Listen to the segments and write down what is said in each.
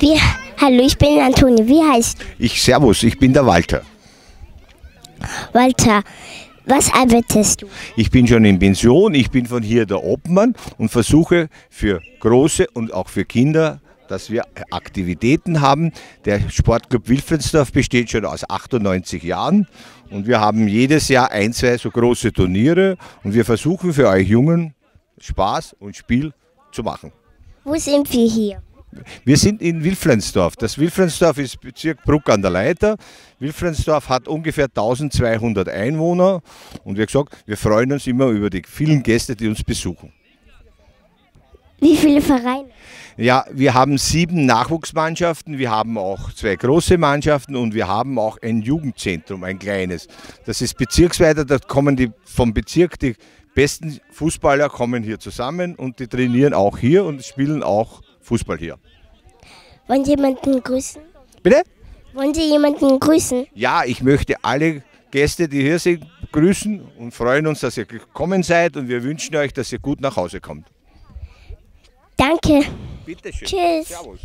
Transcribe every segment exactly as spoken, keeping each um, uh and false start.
Wie, hallo, ich bin Antonia. Wie heißt du? Ich, servus, ich bin der Walter. Walter, was arbeitest du? Ich bin schon in Pension, ich bin von hier der Obmann und versuche für Große und auch für Kinder, dass wir Aktivitäten haben. Der Sportclub Wilfrinsdorf besteht schon aus achtundneunzig Jahren und wir haben jedes Jahr ein, zwei so große Turniere und wir versuchen für euch Jungen Spaß und Spiel zu machen. Wo sind wir hier? Wir sind in Wilfrinsdorf. Das Wilfrinsdorf ist Bezirk Bruck an der Leiter. Wilfrinsdorf hat ungefähr eintausendzweihundert Einwohner und wie gesagt, wir freuen uns immer über die vielen Gäste, die uns besuchen. Wie viele Vereine? Ja, wir haben sieben Nachwuchsmannschaften, wir haben auch zwei große Mannschaften und wir haben auch ein Jugendzentrum, ein kleines. Das ist bezirksweiter, da kommen die vom Bezirk, die besten Fußballer kommen hier zusammen und die trainieren auch hier und spielen auch Fußball hier. Wollen Sie jemanden grüßen? Bitte? Wollen Sie jemanden grüßen? Ja, ich möchte alle Gäste, die hier sind, grüßen und freuen uns, dass ihr gekommen seid und wir wünschen euch, dass ihr gut nach Hause kommt. Danke. Bitte schön. Tschüss. Servus.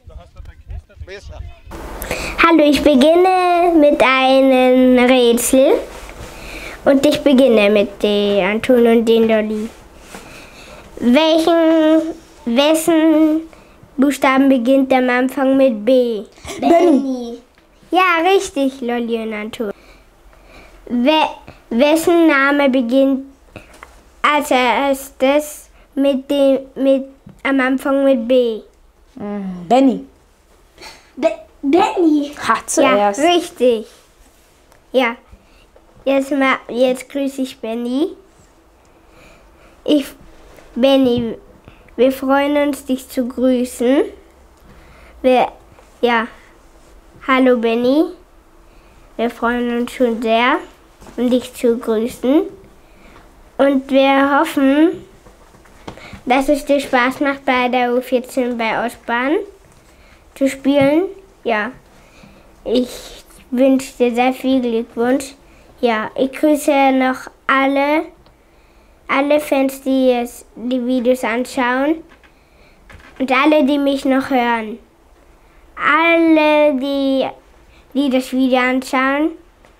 Hallo, ich beginne mit einem Rätsel. Und ich beginne mit den Anton und den Lolli. Welchen, wessen Buchstaben beginnt am Anfang mit B? Benny. Ja, richtig, Lolli und Anton. We, wessen Name beginnt als erstes mit dem, mit, am Anfang mit B? Benny. Be Benny. Ha, zuerst. Ja, richtig. Ja. Jetzt, mal, jetzt grüße ich Benny. Ich, Benny, wir freuen uns, dich zu grüßen. Wir, ja, hallo Benny. Wir freuen uns schon sehr, um dich zu grüßen. Und wir hoffen, dass es dir Spaß macht, bei der U vierzehn bei Ostbahn zu spielen. Ja, ich wünsche dir sehr viel Glückwunsch. Ja, ich grüße noch alle, alle Fans, die es, die Videos anschauen und alle, die mich noch hören. Alle, die, die das Video anschauen,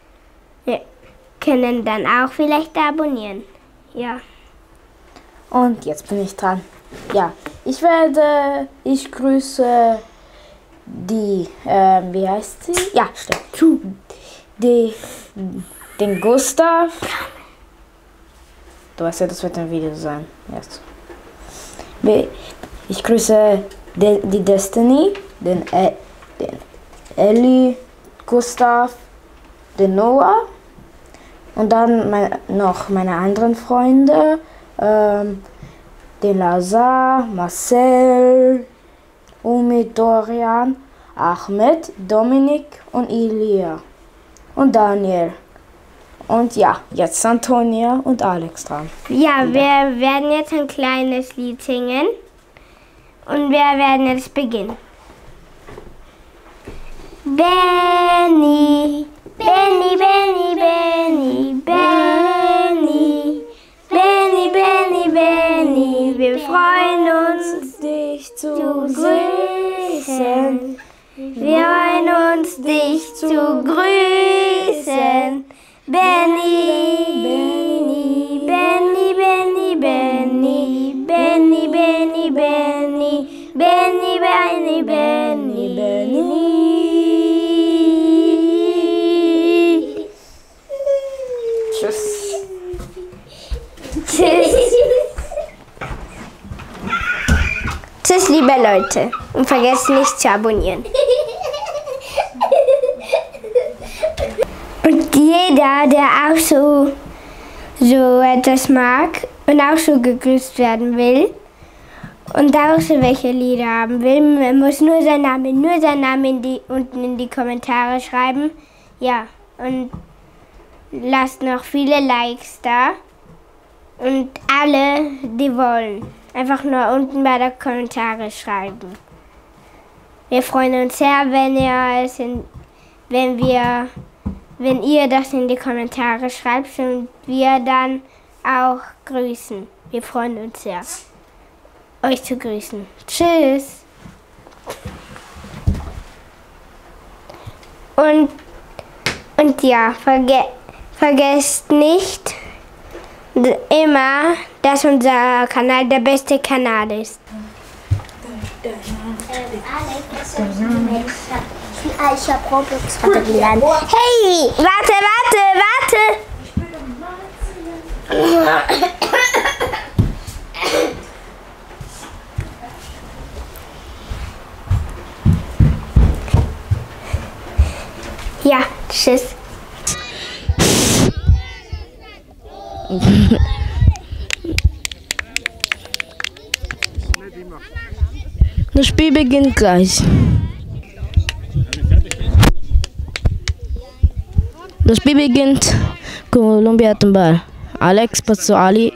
können dann auch vielleicht abonnieren. Ja. Und jetzt bin ich dran. Ja, ich werde, ich grüße die, äh, wie heißt sie? Ja, stimmt. Die, den Gustav. Du weißt ja, das wird ein Video sein. Jetzt. Ich grüße die, die Destiny, den, e, den Ellie, Gustav, den Noah und dann mein, noch meine anderen Freunde, ähm, den Lazar, Marcel, Umid, Dorian, Ahmed, Dominik und Ilia und Daniel. Und ja, jetzt Antonia und Alex dran. Ja, wir werden jetzt ein kleines Lied singen und wir werden jetzt beginnen. Benny, Benny, Benny, Benny, Benny, Benny, Benny, Benny, wir freuen uns, dich zu, zu grüßen. Wir freuen uns, dich zu grüßen. Benny, Benny, Benny, Benny, Benny, Benny, Benny, Benny, Benny, Benny, Benny, Benny. Tschüss. Tschüss. Tschüss, liebe Leute. Und vergesst nicht zu abonnieren. Und jeder, der auch so, so etwas mag und auch so gegrüßt werden will und auch so welche Lieder haben will, man muss nur seinen Namen, nur seinen Namen in die, unten in die Kommentare schreiben. Ja, und lasst noch viele Likes da. Und alle, die wollen, einfach nur unten bei der Kommentare schreiben. Wir freuen uns sehr, wenn ihr es in, wenn wir wenn ihr das in die Kommentare schreibt und wir dann auch grüßen. Wir freuen uns sehr, euch zu grüßen. Tschüss! Und, und ja, verge vergesst nicht immer, dass unser Kanal der beste Kanal ist. Ich habe Roblox runtergeladen. Hey, warte, warte, warte! Ja, tschüss. Das Spiel beginnt gleich. Das Spiel beginnt. Kolumbien hat den Ball. Alex passt zu Ali.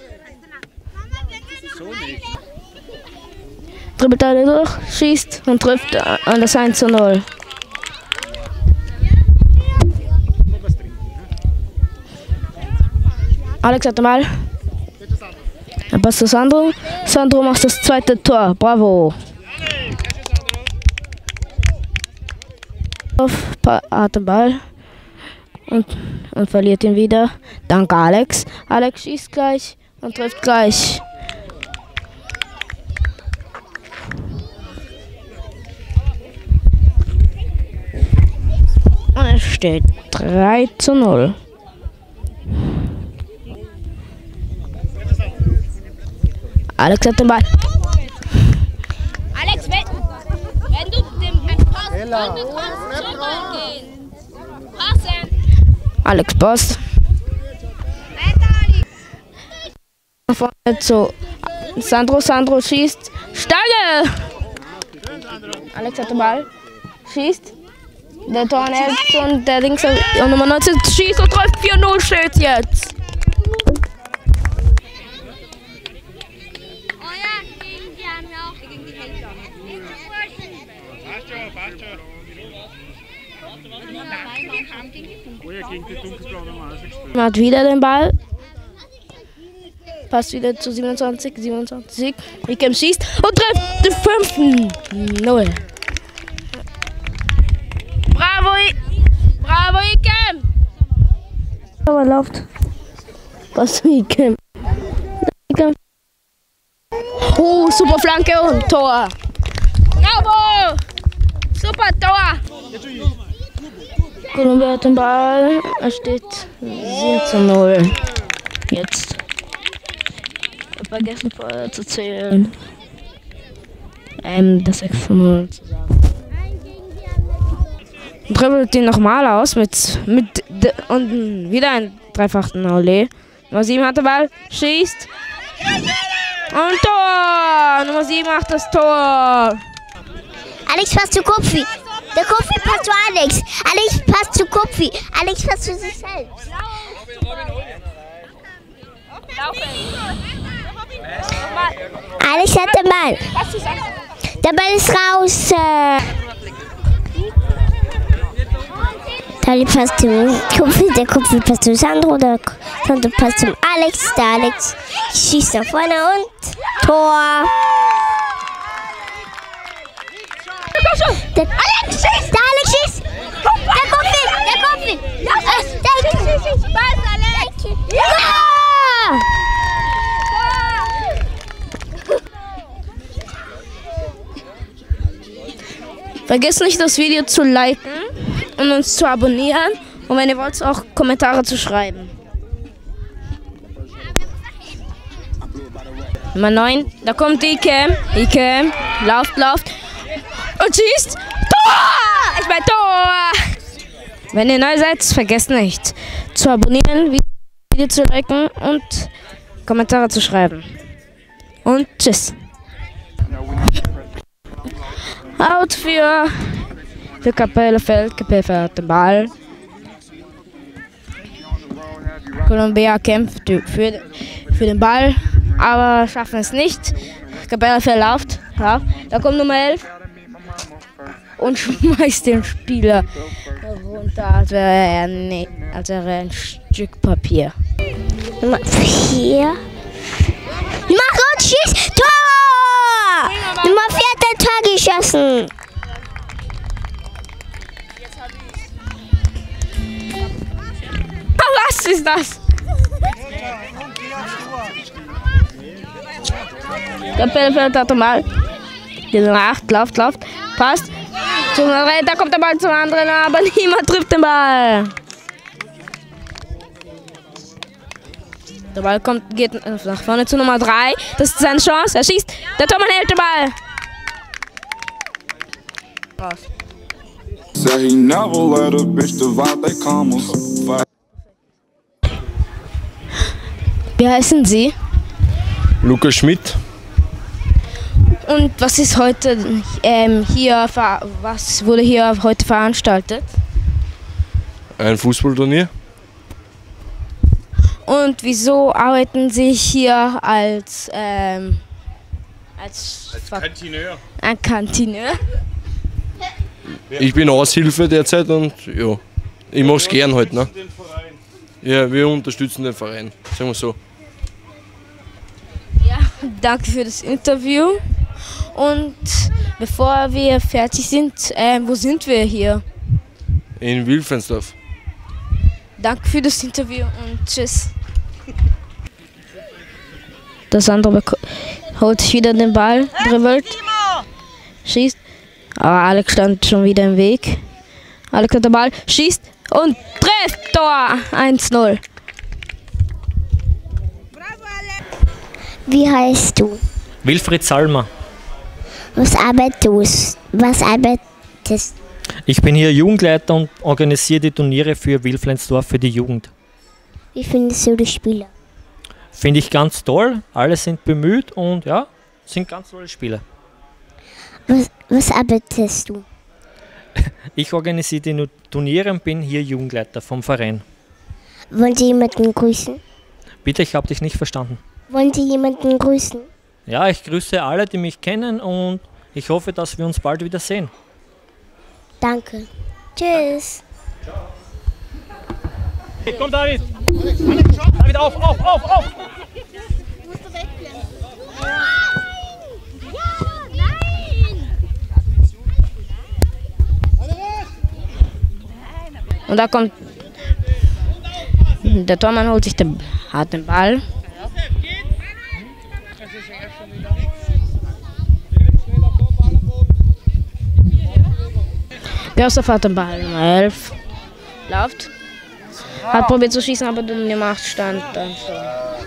Dribbelt alle durch, schießt und trifft an das eins zu null. Alex hat den Ball. Er passt zu Sandro. Sandro macht das zweite Tor. Bravo. Hat den Ball und, und verliert ihn wieder. Danke Alex. Alex schießt gleich und trifft gleich. Und es steht drei zu null. Alex hat den Ball. Alex, wenn, wenn du den Pass anbekommst, schon mal gehen. Passen. Alex passt. Vorne zu Sandro. Sandro schießt. Stange! Alex hat den Ball. Schießt. Der Tor hält und der links und Nummer neunzehn schießt und trifft. vier null steht jetzt. Man hat wieder den Ball. Passt wieder zu siebenundzwanzig, siebenundzwanzig. Ikem schießt und trifft den fünften. null. Bravo, I Bravo Ikem! Aber läuft. Was für Ikem? Ikem. Oh, super Flanke und Tor. Bravo! Super Tor! Kolumbien hat den Ball. Er steht sieben zu null. Jetzt. Ich habe vergessen vorher zu zählen. Ähm, das sechs zu null zu sagen. Dribbelt den nochmal aus mit, mit und wieder ein dreifachen Olé. Nummer sieben hat den Ball, schießt. Und Tor! Nummer sieben macht das Tor. Alex passt zu Kopfi. Der Kopfi passt zu Alex. Alex passt zu Kopfi. Alex passt zu sich selbst. Alex hat den Ball. Der Ball ist raus. Der passt zum Kopfi. Der Kopfi passt zu Sandro. Der Sandro passt zum Alex. Der Alex schießt nach vorne und Tor. Der Alex schießt! Der Alex schießt! Der kommt hin! Der kommt hin! Äh, der schießt! Was, Alex? Ja! Vergesst nicht, das Video zu liken und uns zu abonnieren. Und wenn ihr wollt, auch Kommentare zu schreiben. Nummer neun, da kommt Ikem. Ikem, lauft, lauft. Und schießt. Tor! Ich mein Tor! Wenn ihr neu seid, vergesst nicht zu abonnieren, Video zu liken und Kommentare zu schreiben. Und tschüss. Out für, für Kapellefeld. Kapellefeld hat den Ball. Kolumbien kämpft für, für den Ball, aber schaffen es nicht. Kapellefeld läuft. Ja. Da kommt Nummer elf. Und schmeißt den Spieler runter, als wäre er, ne, als wäre er ein Stück Papier. Nummer vier. Nummer rot schießt. Tor! Nummer vier hat ein Tor geschossen. Was ist das? Der Bällfeld hat den Ball. Die Nacht läuft, läuft. Passt. Da kommt der Ball zum anderen, aber niemand trifft den Ball. Der Ball kommt, geht nach vorne zu Nummer drei. Das ist seine Chance. Er schießt. Der Tormann hält den Ball. Raus. Wie heißen Sie? Lukas Schmidt. Und was ist heute ähm, hier, was wurde hier heute veranstaltet? Ein Fußballturnier. Und wieso arbeiten Sie hier als, ähm, als, als Kantineur? Ein Kantineur? Ich bin Aushilfe derzeit und ja, ich mache es gern heute. Ne? Ja, wir unterstützen den Verein, sagen wir so. Ja, danke für das Interview. Und bevor wir fertig sind, äh, wo sind wir hier? In Wilfensdorf. Danke für das Interview und tschüss. Das andere holt sich wieder den Ball, dribbelt, schießt. Aber Alex stand schon wieder im Weg. Alex hat den Ball, schießt und trifft. Tor eins null. Wie heißt du? Wilfried Salmer. Was arbeitest du? Was arbeitest Ich bin hier Jugendleiter und organisiere die Turniere für Wilflensdorf für die Jugend. Wie findest du die Spieler? Finde ich ganz toll, alle sind bemüht und ja, sind ganz tolle Spieler. Was, was arbeitest du? Ich organisiere die Turniere und bin hier Jugendleiter vom Verein. Wollen Sie jemanden grüßen? Bitte, ich habe dich nicht verstanden. Wollen Sie jemanden grüßen? Ja, ich grüße alle, die mich kennen und ich hoffe, dass wir uns bald wieder sehen. Danke. Tschüss. Hey, komm David! David, auf, auf, auf, auf! Musst du wegrennen. Ja, nein! Und da kommt der Tormann, holt sich den, hat den Ball. Björstoff hat den Ball, Nummer elf. Läuft. Hat probiert zu schießen, aber die Nummer acht stand dann schon.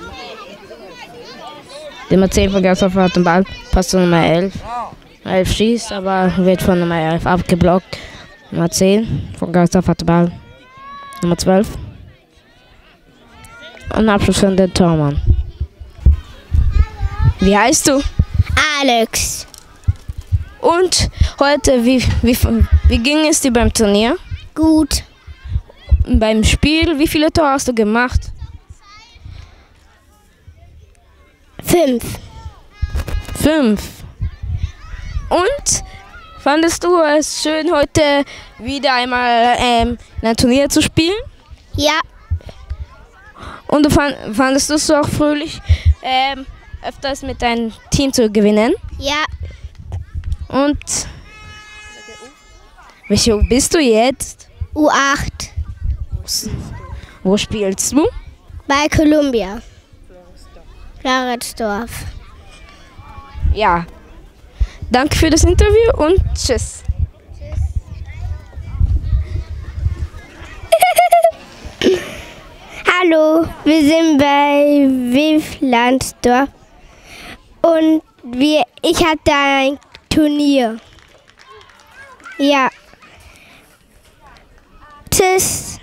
Die Nummer zehn von Björstoff hat den Ball, passt zu Nummer elf. elf schießt, aber wird von Nummer elf abgeblockt. Nummer zehn von Björstoff hat den Ball. Nummer zwölf. Und Abschluss von der Tormann. Wie heißt du? Alex. Und heute, wie, wie, wie ging es dir beim Turnier? Gut. Beim Spiel, wie viele Tore hast du gemacht? Fünf. Fünf. Und fandest du es schön, heute wieder einmal ähm, in ein Turnier zu spielen? Ja. Und du fand, fandest du es auch fröhlich, ähm, öfters mit deinem Team zu gewinnen? Ja. Und welche U bist du jetzt? U acht. Wo spielst du? Bei Columbia. Floridsdorf. Ja. Danke für das Interview und tschüss. Hallo, wir sind bei Wilflandsdorf und wir, ich hatte ein Turnier. Ja. Tschüss.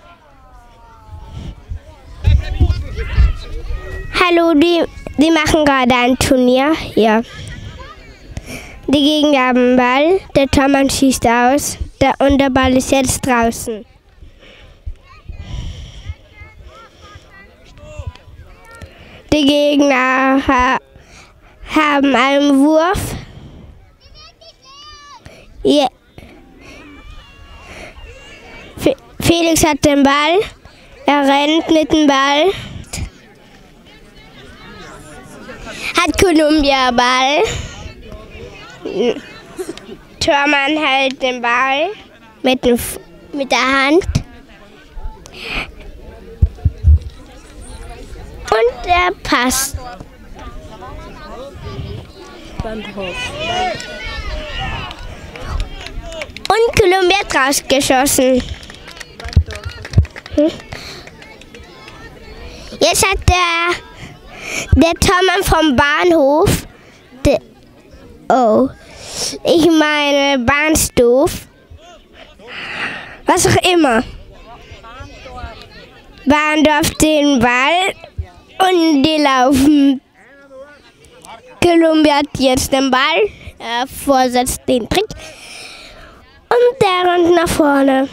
Hallo, die, die machen gerade ein Turnier. Ja. Die Gegner haben den Ball, der Tormann schießt aus der, und der Ball ist jetzt draußen. Die Gegner ha, haben einen Wurf. Ja. Felix hat den Ball. Er rennt mit dem Ball. Hat Columbia Ball. Tormann hält den Ball mit, dem, mit der Hand. Und der Pass. Und Kolumbia hat rausgeschossen. Hm? Jetzt hat der, der Tormann vom Bahnhof, der, oh, ich meine Bahnstuf, was auch immer, Bahndorf den Ball und die laufen. Kolumbia hat jetzt den Ball, er vorsetzt den Trick und der rennt nach vorne.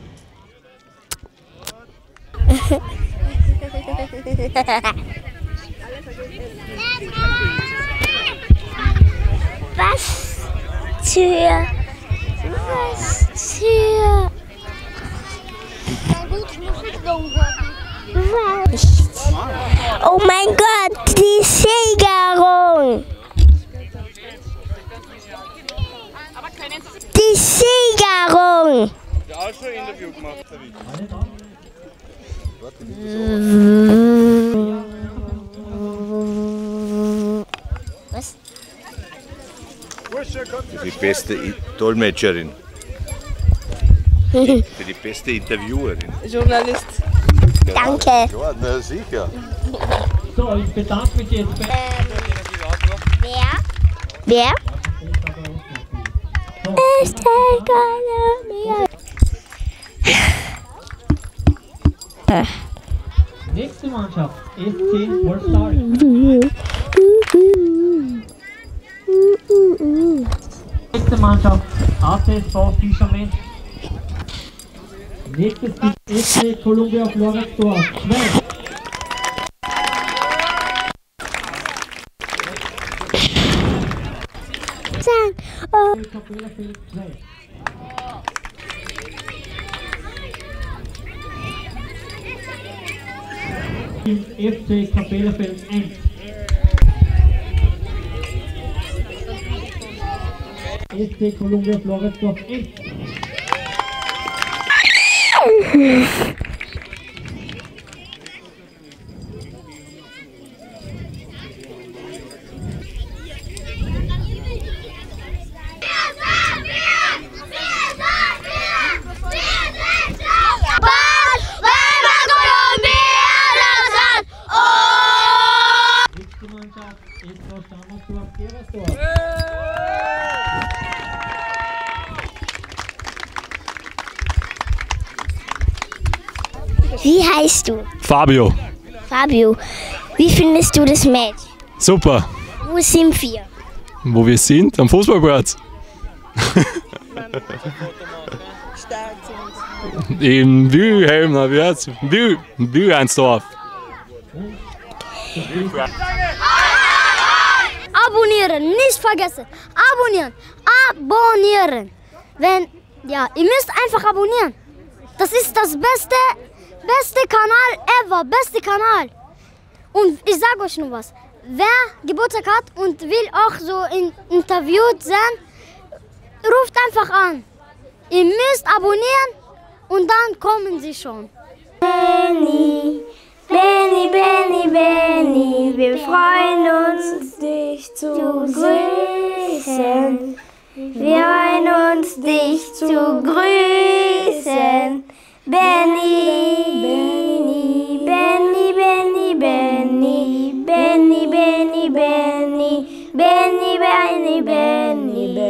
Was für, was für, oh mein Gott, die Siegerung! Die Siegerung! Der auch schon ein Interview gemacht, Was? Für die beste I- Dolmetscherin. Für die beste Interviewerin. Journalist. Danke. Ja, na sicher. So, ich bedanke mich jetzt bei. Wer? Wer? Ist egal mir. Nächste Mannschaft, S C Polstari. Nächste Mannschaft, A T S V Fischermensch. Nächstes Team S C Columbia Floridsdorf. zwei. Sagen. Oh. Team F C Kapellafeld eins. S C Columbia Floridsdorf eins. Nächste Mannschaft, S V Stammersdorf Geversdorf. Wie heißt du? Fabio, Fabio. Wie findest du das Match? super. Wo sind wir? Wo wir sind? Am Fußballplatz. In Wilhelm, na wie heißt's? Wil Wilhelmsdorf. Abonnieren, nicht vergessen. Abonnieren, abonnieren. Wenn, ja, ihr müsst einfach abonnieren. Das ist das beste, beste Kanal ever, beste Kanal. Und ich sage euch nur was. Wer Geburtstag hat und will auch so in, interviewt sein, ruft einfach an. Ihr müsst abonnieren und dann kommen sie schon. Benny, Benny, Benny, Benny, wir freuen uns, dich zu grüßen. Wir freuen uns, dich zu grüßen. Benny, Benny, Benny, Benny, Benny, Benny, Benny, Benny, Benny, Benny, Benny,